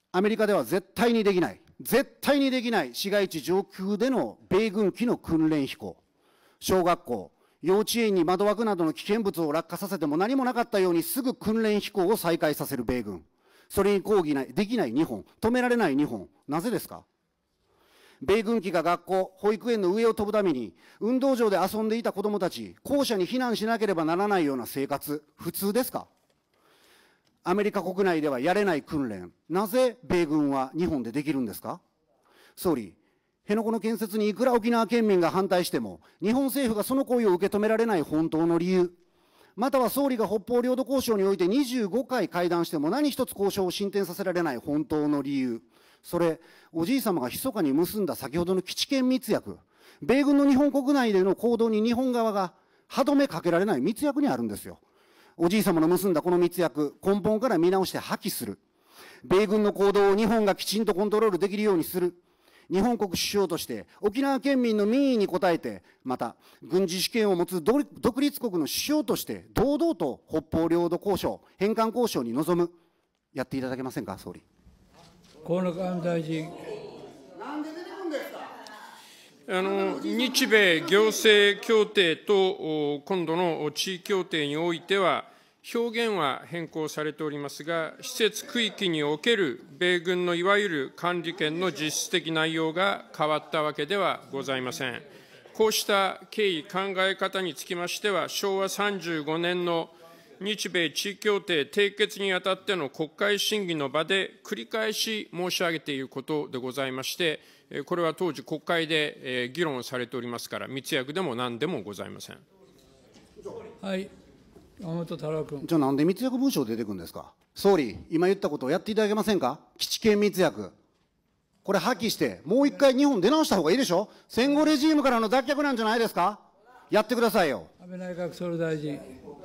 アメリカでは絶対にできない、絶対にできない市街地上空での米軍機の訓練飛行、小学校、幼稚園に窓枠などの危険物を落下させても何もなかったようにすぐ訓練飛行を再開させる米軍、それに抗議できない日本、止められない日本、なぜですか。米軍機が学校、保育園の上を飛ぶために運動場で遊んでいた子どもたち、校舎に避難しなければならないような生活、普通ですか。アメリカ国内ではやれない訓練、なぜ米軍は日本でできるんですか。総理、辺野古の建設にいくら沖縄県民が反対しても、日本政府がその声を受け止められない本当の理由、または総理が北方領土交渉において25回会談しても何一つ交渉を進展させられない本当の理由、それ、おじい様が密かに結んだ先ほどの基地権密約、米軍の日本国内での行動に日本側が歯止めかけられない密約にあるんですよ。おじい様の結んだこの密約、根本から見直して破棄する。米軍の行動を日本がきちんとコントロールできるようにする。日本国首相として沖縄県民の民意に応えて、また軍事主権を持つ独立国の首相として堂々と北方領土交渉、返還交渉に臨む、やっていただけませんか、総理。 河野外務大臣。 なんで出てくるんですか。 日米行政協定と今度の地位協定においては、表現は変更されておりますが、施設区域における米軍のいわゆる管理権の実質的内容が変わったわけではございません。こうした経緯、考え方につきましては、昭和35年の日米地位協定締結にあたっての国会審議の場で繰り返し申し上げていることでございまして、これは当時国会で議論されておりますから、密約でも何でもございません。 はい、山本太郎君。 じゃあなんで密約文書出てくるんですか。総理、今言ったことをやっていただけませんか。基地権密約、これ破棄して、もう一回日本出直した方がいいでしょ。戦後レジームからの脱却なんじゃないですか。やってくださいよ。 安倍内閣総理大臣。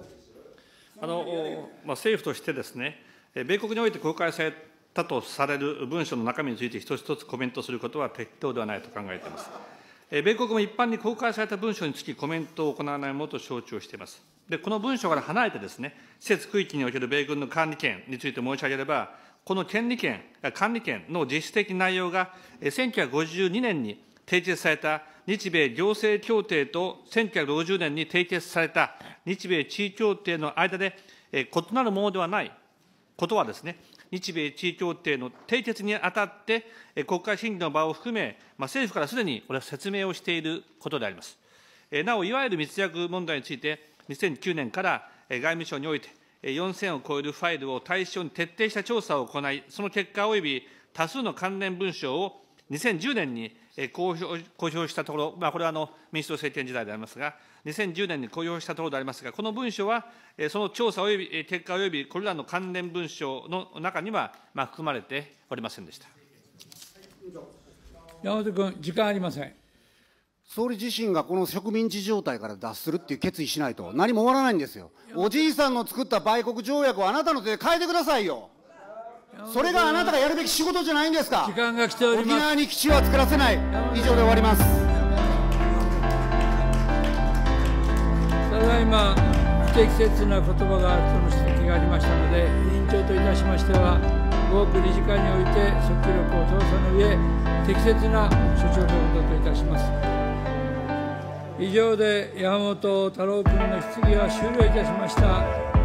政府としてですね、米国において公開されたとされる文書の中身について一つ一つコメントすることは適当ではないと考えています。米国も一般に公開された文書につきコメントを行わないものと承知をしています。で、この文書から離れてですね、施設区域における米軍の管理権について申し上げれば、この管理権の実質的内容が、1952年に締結された日米行政協定と1960年に締結された日米地位協定の間で、異なるものではないことはですね、日米地位協定の締結にあたって、国会審議の場を含め、政府からすでにこれは説明をしていることであります。なお、いわゆる密約問題について、2009年から外務省において、4000を超えるファイルを対象に徹底した調査を行い、その結果及び多数の関連文書を2010年に公表したところ、これは民主党政権時代でありますが、2010年に公表したところでありますが、この文書は、その調査及び結果及びこれらの関連文書の中には、含まれておりませんでした。 山本君、時間ありません。 総理自身がこの植民地状態から脱するっていう決意しないと何も終わらないんですよ。おじいさんの作った売国条約をあなたの手で変えてくださいよ。それがあなたがやるべき仕事じゃないんですか。 時間が来ております。 沖縄に基地は作らせない。以上で終わります。 ただいま不適切な言葉がその指摘がありましたので、委員長といたしましては、合区理事会において速記録を通さぬ上、適切な処置を取ることといたします。以上で山本太郎君の質疑は終了いたしました。